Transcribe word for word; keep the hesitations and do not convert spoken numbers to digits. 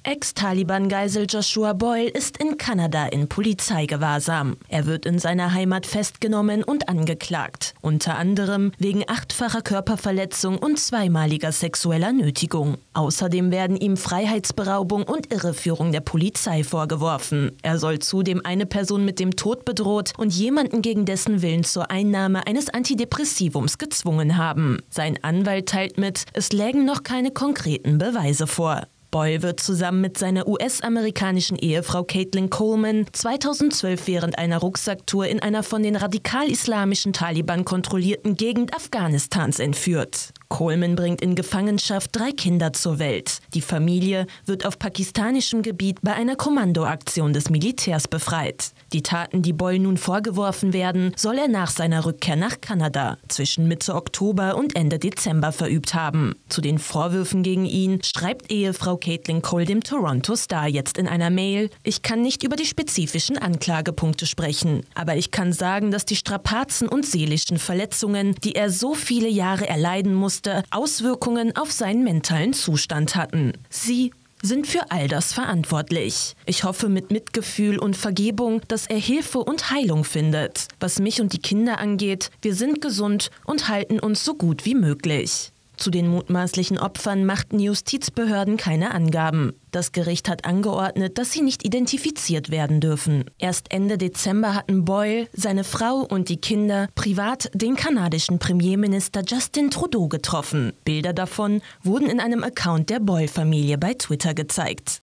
Ex-Taliban-Geisel Joshua Boyle ist in Kanada in Polizeigewahrsam. Er wird in seiner Heimat festgenommen und angeklagt, unter anderem wegen achtfacher Körperverletzung und zweimaliger sexueller Nötigung. Außerdem werden ihm Freiheitsberaubung und Irreführung der Polizei vorgeworfen. Er soll zudem eine Person mit dem Tod bedroht und jemanden gegen dessen Willen zur Einnahme eines Antidepressivums gezwungen haben. Sein Anwalt teilt mit, es lägen noch keine konkreten Beweise vor. Boyle wird zusammen mit seiner U S-amerikanischen Ehefrau Caitlin Coleman zweitausendzwölf während einer Rucksacktour in einer von den radikal-islamischen Taliban kontrollierten Gegend Afghanistans entführt. Coleman bringt in Gefangenschaft drei Kinder zur Welt. Die Familie wird auf pakistanischem Gebiet bei einer Kommandoaktion des Militärs befreit. Die Taten, die Boyle nun vorgeworfen werden, soll er nach seiner Rückkehr nach Kanada zwischen Mitte Oktober und Ende Dezember verübt haben. Zu den Vorwürfen gegen ihn schreibt Ehefrau Caitlin Cole dem Toronto Star jetzt in einer Mail: Ich kann nicht über die spezifischen Anklagepunkte sprechen, aber ich kann sagen, dass die Strapazen und seelischen Verletzungen, die er so viele Jahre erleiden musste, Auswirkungen auf seinen mentalen Zustand hatten. Sie sind für all das verantwortlich. Ich hoffe mit Mitgefühl und Vergebung, dass er Hilfe und Heilung findet. Was mich und die Kinder angeht, wir sind gesund und halten uns so gut wie möglich. Zu den mutmaßlichen Opfern machten Justizbehörden keine Angaben. Das Gericht hat angeordnet, dass sie nicht identifiziert werden dürfen. Erst Ende Dezember hatten Boyle, seine Frau und die Kinder privat den kanadischen Premierminister Justin Trudeau getroffen. Bilder davon wurden in einem Account der Boyle-Familie bei Twitter gezeigt.